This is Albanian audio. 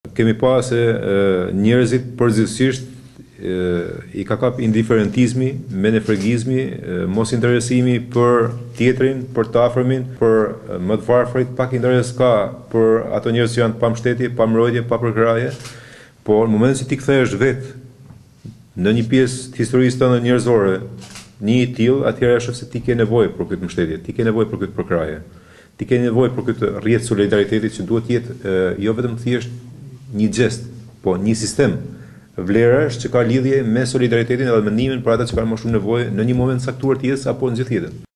Kemi pa se njerëzit përgjithsisht i ka kap indiferentizmi, menefregizmi, mos interesimi për tjetrin, për të afërmin, për më të varfrit, pak interes ka për ato njerëz që janë pa mbështetje, pa mbrojtje, pa përkraje, por në momentin që ti kthehesh vetë në një pjesë të historisë tënde njerëzore, një i tillë, atëherë është se ti ke nevojë për këtë mbështetje, ti ke nevojë për këtë përkraje. Ti ke nevojë për këtë rrjet solidaritetit që duhet të jetë jo vetëm thjesht një gjest, po një sistem vlerash që ka lidhje me solidaritetin edhe mendimin për ata që kanë më shumë nevojë në një moment caktuar të jetës apo në gjithë jetën.